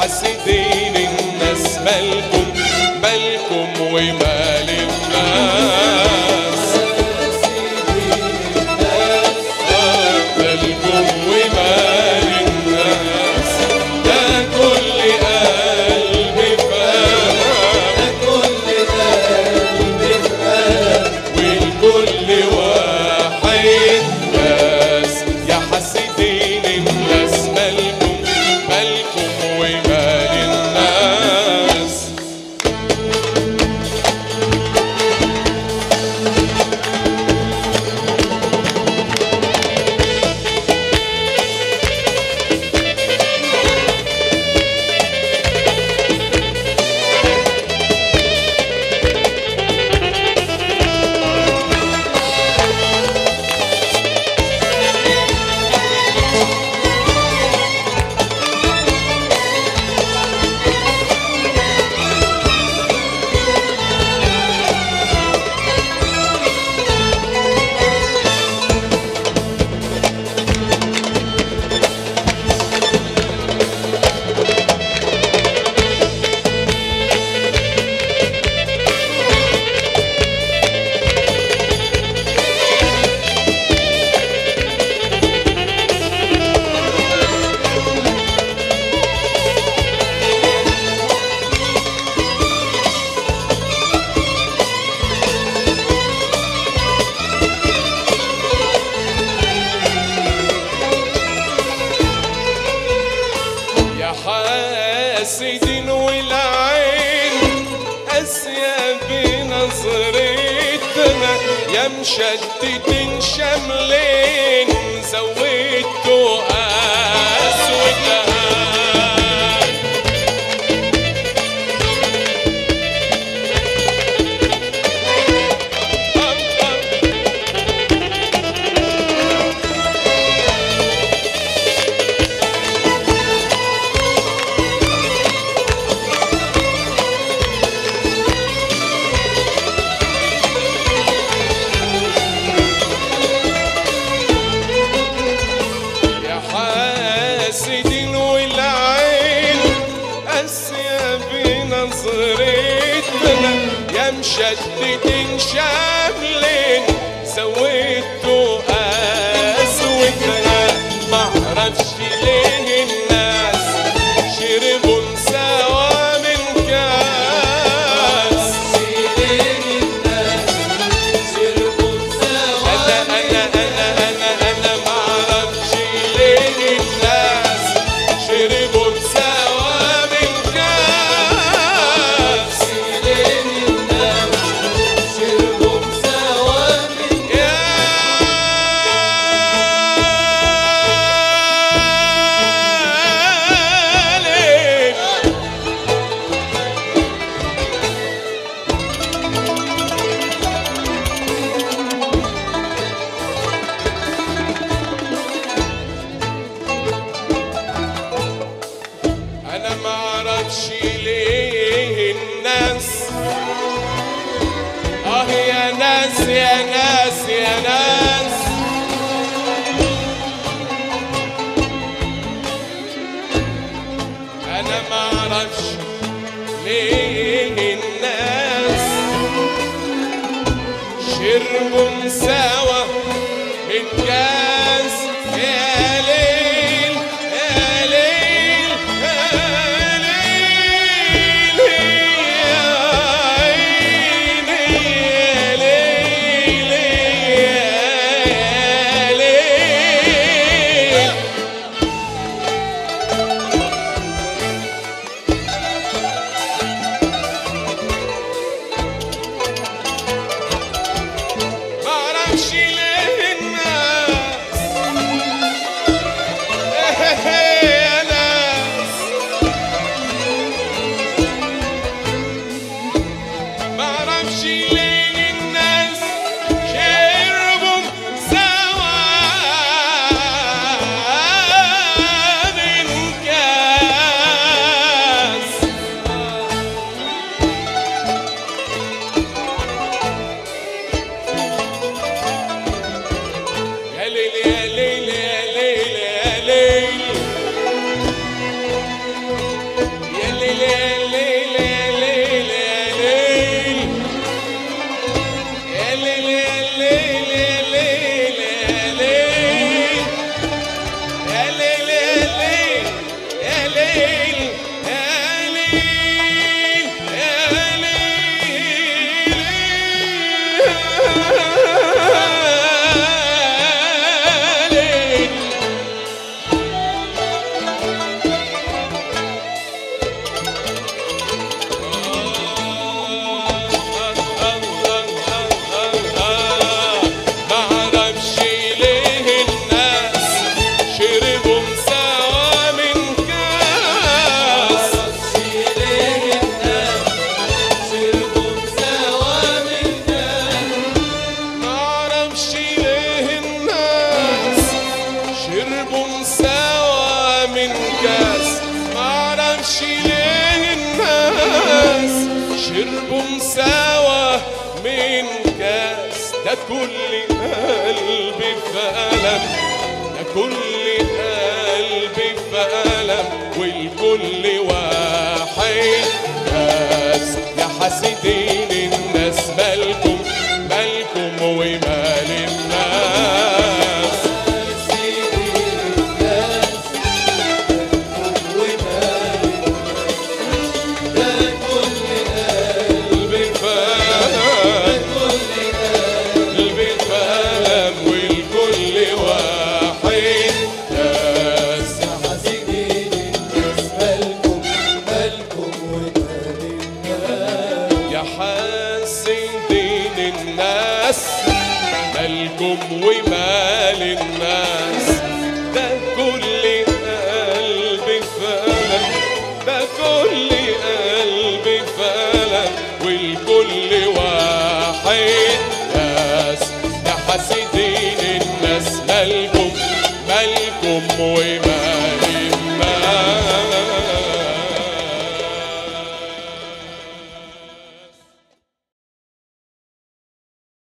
حاسدين الناس مالكم مالكم ومال الناس، مالكم ومال الناس، ده كل قلب فاهم، ده كل قلب فاهم، والكل واحد ناس. يا حاسدين الناس مالكم مالكم ومال الناس. حاسدين والعين قاسية بنظرتنا، يا مشتتين شاملين زودتوا قسوتها. حاسدين والعين قاسية بنظرتنا، يا مشتتين شاملين زودتوا قسوتنا. معرفش ليه الناس شربوا سوا من كاس، ليه الناس شربوا سوا من كاس. أنا معرفش ليه الناس شربوا سوا من كاس، ليه الناس شربوا سوا من أنا معرفش ليه الناس، يا ناس يا ناس يا ناس، أنا معرفش ليه الناس شربوا سوا من كاس. يا ليل يا ليل يا ليل يا عيني يا ليل يا ليل. معرفش سوا من كاس، معرفش ليه الناس شربوا سوا من كاس. ده كل قلبي في ألم، ده كل قلبي في ألم، والكل واحد كاس. يا حاسدين الناس مالكم مالكم ومال الناس. حاسدين الناس مالكم ومال الناس. ده كل قلبي فلك، ده كل قلبي فلك، والكل واحد ناس. يا حاسدين الناس مالكم مالكم ومال